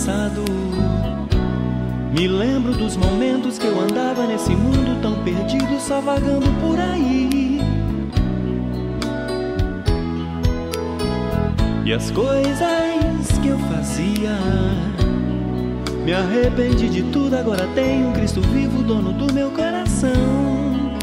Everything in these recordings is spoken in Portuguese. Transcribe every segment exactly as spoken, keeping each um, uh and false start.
passado. Me lembro dos momentos que eu andava nesse mundo tão perdido, só vagando por aí. E as coisas que eu fazia, me arrependi de tudo, agora tenho um Cristo vivo, dono do meu coração.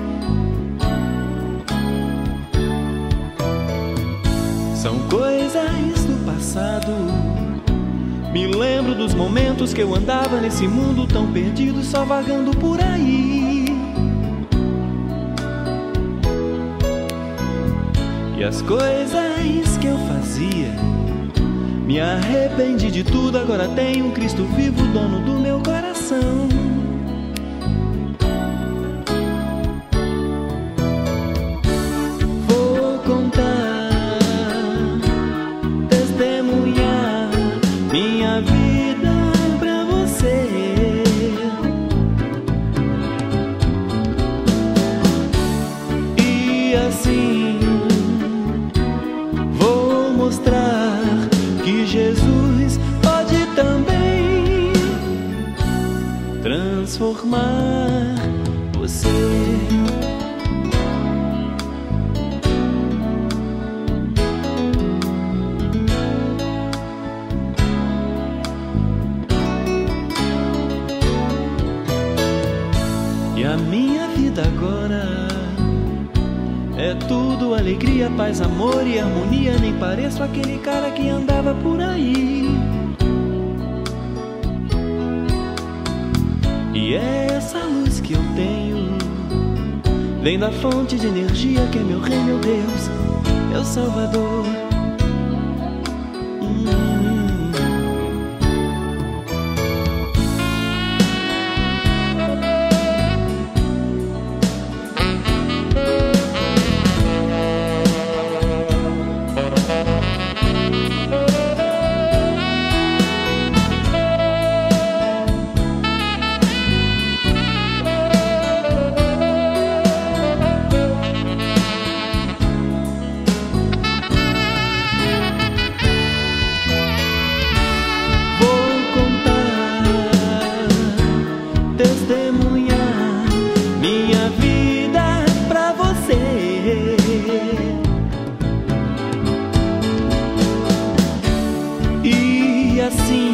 São coisas do passado. Me lembro dos momentos que eu andava nesse mundo tão perdido, só vagando por aí. E as coisas que eu fazia, me arrependi de tudo, agora tenho um Cristo vivo, dono do meu coração. Vou contar, testemunhar minha vida pra você. E assim vou mostrar que Jesus pode também transformar você. E a minha vida agora é tudo alegria, paz, amor e harmonia. Nem pareço aquele cara que andava por aí. E é essa luz que eu tenho, vem da fonte de energia que é meu rei, meu Deus, meu Salvador. Testemunhar minha vida pra você. E assim